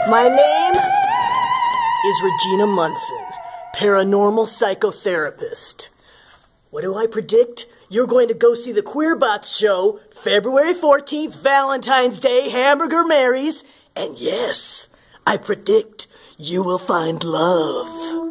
My name is Regina Munson, paranormal psychotherapist. What do I predict? You're going to go see the Queerbots show, February 14th, Valentine's Day, Hamburger Mary's, and yes, I predict you will find love.